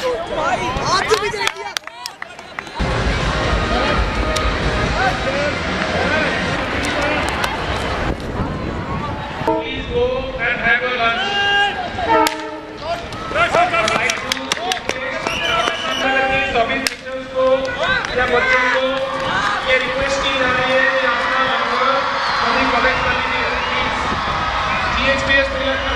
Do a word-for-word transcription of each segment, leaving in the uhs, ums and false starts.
Please go and have a lunch. सभी teachers को या बच्चों को ये रिक्वेस्ट की जा रही है कि अपना नंबर अभी कलेक्ट कर लीजिए please. G H P S तैयार कर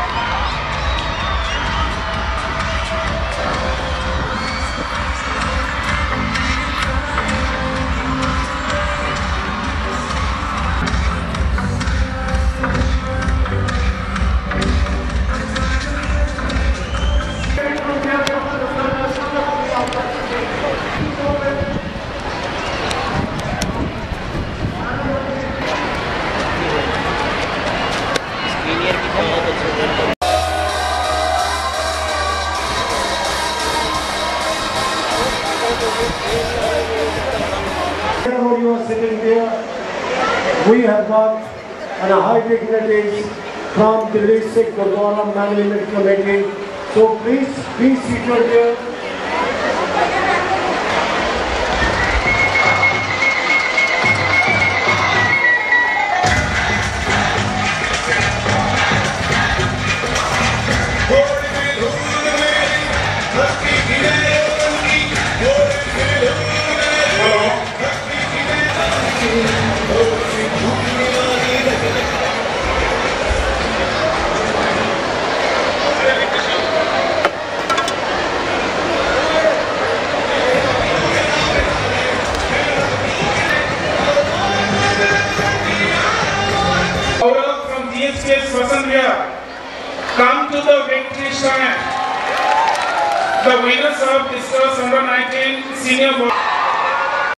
Whenever you are sitting there, we have got an high dignitaries from the district Gurdwara Management Committee. So please, please sit your there. from D S G M C come to the victory stand. The winners of District Under nineteen Senior